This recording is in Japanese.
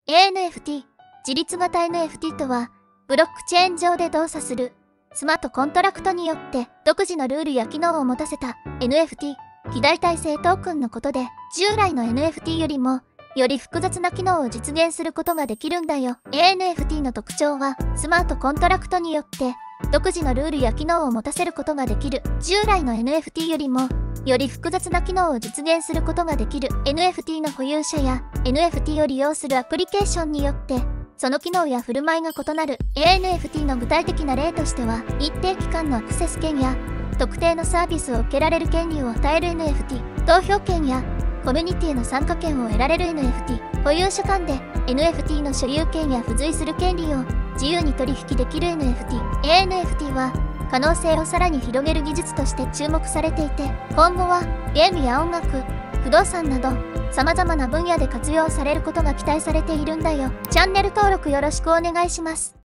ANFT、自律型 NFT とは、ブロックチェーン上で動作する、スマートコントラクトによって独自のルールや機能を持たせた NFT、非代替性トークンのことで、従来の NFT よりも、より複雑な機能を実現することができるんだよ。ANFT の特徴は、スマートコントラクトによって、独自のルールや機能を持たせることができる。従来の NFT よりも、より複雑な機能を実現することができる。NFT の保有者や NFT を利用するアプリケーションによって、その機能や振る舞いが異なる。ANFT の具体的な例としては、一定期間のアクセス権や、特定のサービスを受けられる権利を与える NFT、投票権や、コミュニティの参加権を得られる NFT、保有者間で NFT の所有権や付随する権利を自由に取引できる NFT。ANFT は可能性をさらに広げる技術として注目されていて、今後はゲームや音楽、不動産など様々な分野で活用されることが期待されているんだよ。チャンネル登録よろしくお願いします。